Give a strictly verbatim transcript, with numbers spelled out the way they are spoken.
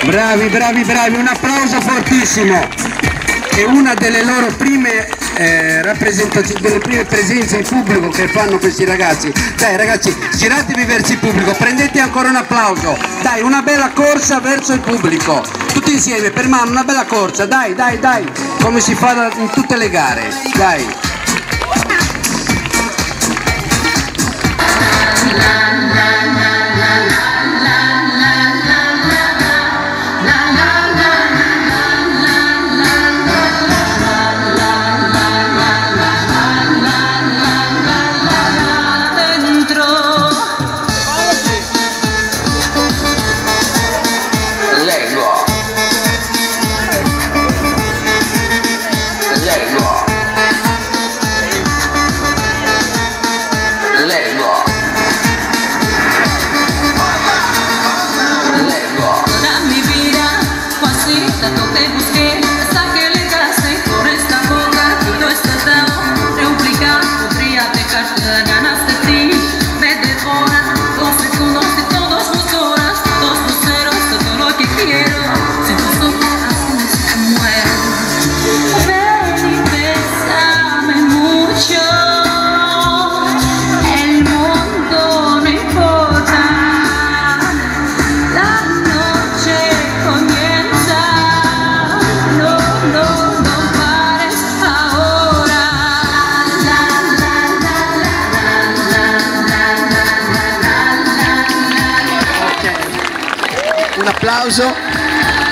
Bravi, bravi, bravi, un applauso fortissimo. È una delle loro prime eh, rappresentazioni, delle prime presenze in pubblico che fanno questi ragazzi. Dai ragazzi, giratevi verso il pubblico, prendete ancora un applauso. Dai, una bella corsa verso il pubblico. Tutti insieme, per mano, una bella corsa, dai, dai, dai, come si fa in tutte le gare, dai. Un applauso.